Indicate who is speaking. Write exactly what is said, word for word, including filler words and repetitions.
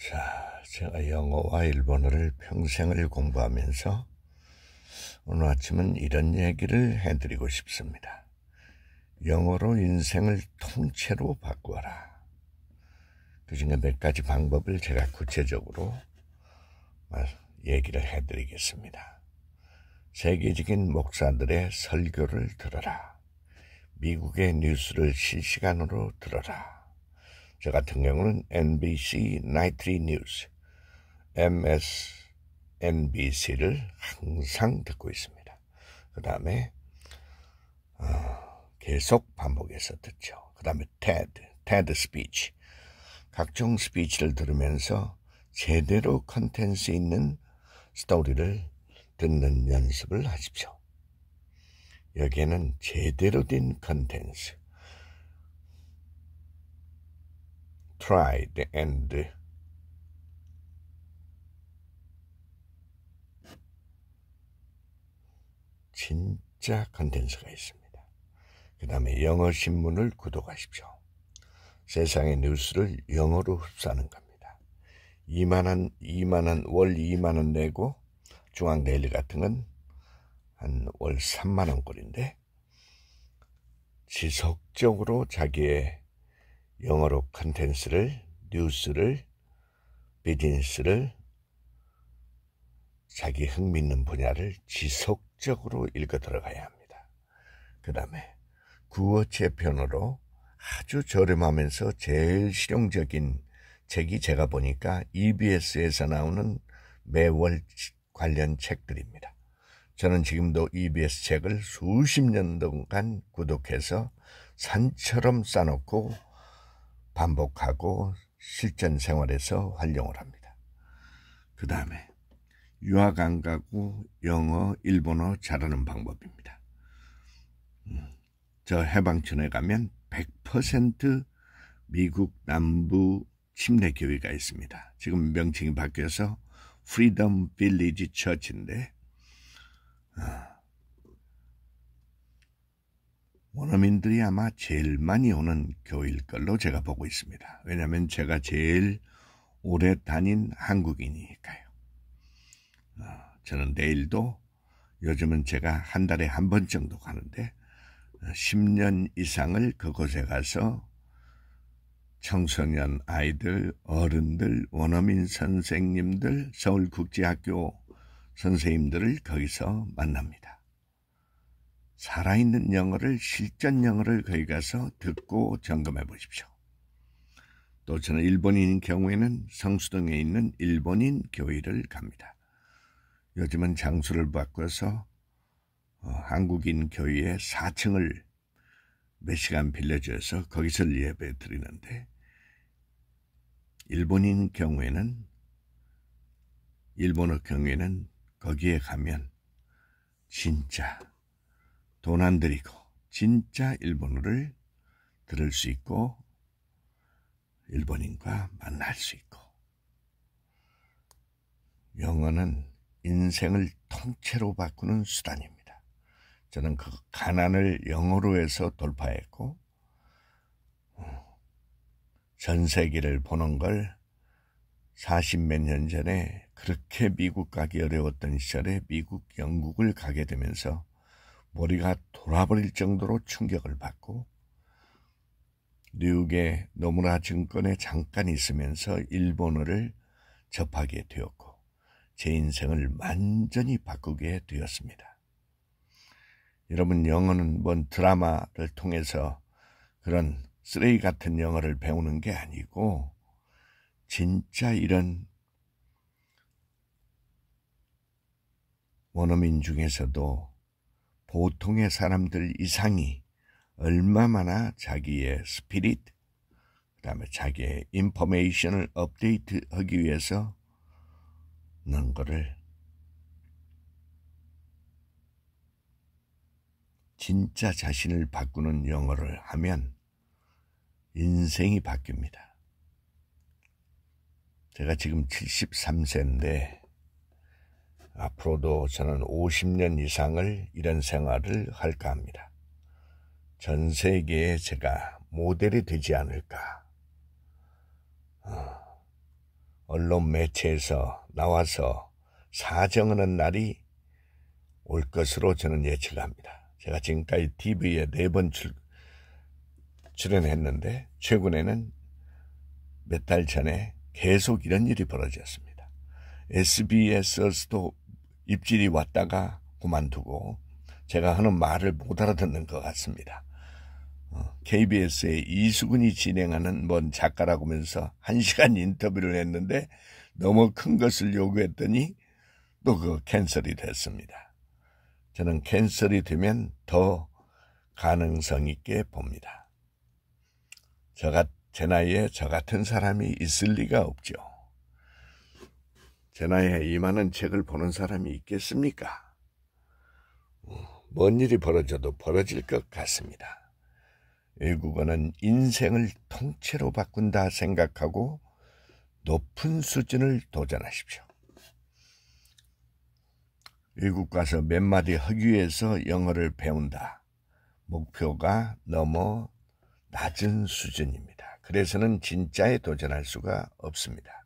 Speaker 1: 자, 제가 영어와 일본어를 평생을 공부하면서 오늘 아침은 이런 얘기를 해드리고 싶습니다. 영어로 인생을 통째로 바꾸어라. 그 중에 몇 가지 방법을 제가 구체적으로 얘기를 해드리겠습니다. 세계적인 목사들의 설교를 들어라. 미국의 뉴스를 실시간으로 들어라. 저 같은 경우는 엠비씨 나이트리 뉴스, 엠에스엔비씨를 항상 듣고 있습니다. 그 다음에 어, 계속 반복해서 듣죠. 그 다음에 테드, 테드 스피치, 각종 스피치를 들으면서 제대로 컨텐츠 있는 스토리를 듣는 연습을 하십시오. 여기에는 제대로 된 컨텐츠, tried and 진짜 컨텐츠가 있습니다. 그 다음에 영어 신문을 구독하십시오. 세상의 뉴스를 영어로 흡수하는 겁니다. 이만한, 이만한, 월 이만원 내고 중앙데일리 같은 건 한 월 삼만원 꼴인데 지속적으로 자기의 영어로 컨텐츠를, 뉴스를, 비즈니스를, 자기 흥미있는 분야를 지속적으로 읽어 들어가야 합니다. 그 다음에 구어체편으로 아주 저렴하면서 제일 실용적인 책이 제가 보니까 이비에스에서 나오는 매월 관련 책들입니다. 저는 지금도 이비에스 책을 수십 년 동안 구독해서 산처럼 싸놓고 반복하고 실전 생활에서 활용을 합니다. 그 다음에 유학 안 가고 영어, 일본어 잘하는 방법입니다. 음, 저 해방촌에 가면 백 퍼센트 미국 남부 침례 교회가 있습니다. 지금 명칭이 바뀌어서 프리덤 빌리지 처치인데 어, 원어민들이 아마 제일 많이 오는 교회일 걸로 제가 보고 있습니다. 왜냐하면 제가 제일 오래 다닌 한국인이니까요. 어, 저는 내일도 요즘은 제가 한 달에 한 번 정도 가는데 십 년 이상을 그곳에 가서 청소년 아이들, 어른들, 원어민 선생님들, 서울국제학교 선생님들을 거기서 만납니다. 살아있는 영어를, 실전 영어를 거기 가서 듣고 점검해 보십시오. 또 저는 일본인인 경우에는 성수동에 있는 일본인 교회를 갑니다. 요즘은 장소를 바꿔서 어, 한국인 교회의 사 층을 몇 시간 빌려줘서 거기서 예배 드리는데 일본인 경우에는 일본어 경우에는 거기에 가면 진짜 돈 안 들이고 진짜 일본어를 들을 수 있고 일본인과 만날 수 있고 영어는 인생을 통째로 바꾸는 수단입니다. 저는 그 가난을 영어로 해서 돌파했고 전 세계를 보는 걸 사십몇 년 전에 그렇게 미국 가기 어려웠던 시절에 미국, 영국을 가게 되면서 머리가 돌아버릴 정도로 충격을 받고 뉴욕의 노무라 증권에 잠깐 있으면서 일본어를 접하게 되었고 제 인생을 완전히 바꾸게 되었습니다. 여러분, 영어는 뭔 드라마를 통해서 그런 쓰레기 같은 영어를 배우는 게 아니고 진짜 이런 원어민 중에서도 보통의 사람들 이상이 얼마나 자기의 스피릿, 그 다음에 자기의 인포메이션을 업데이트하기 위해서 넣은 거를 진짜 자신을 바꾸는 영어를 하면 인생이 바뀝니다. 제가 지금 칠십삼 세인데 앞으로도 저는 오십 년 이상을 이런 생활을 할까 합니다. 전 세계에 제가 모델이 되지 않을까. 어, 언론 매체에서 나와서 사정하는 날이 올 것으로 저는 예측합니다. 제가 지금까지 티비에 네 번 출, 출연했는데 최근에는 몇 달 전에 계속 이런 일이 벌어졌습니다. 에스비에스에서도 입질이 왔다가 그만두고 제가 하는 말을 못 알아듣는 것 같습니다. 케이비에스의 이수근이 진행하는 뭔 작가라고 하면서 한 시간 인터뷰를 했는데 너무 큰 것을 요구했더니 또 그 캔슬이 됐습니다. 저는 캔슬이 되면 더 가능성 있게 봅니다. 저, 제 나이에 저 같은 사람이 있을 리가 없죠. 제 나이에 이만한 책을 보는 사람이 있겠습니까? 뭔 일이 벌어져도 벌어질 것 같습니다. 외국어는 인생을 통째로 바꾼다 생각하고 높은 수준을 도전하십시오. 외국 가서 몇 마디 하기 위해서 영어를 배운다. 목표가 너무 낮은 수준입니다. 그래서는 진짜에 도전할 수가 없습니다.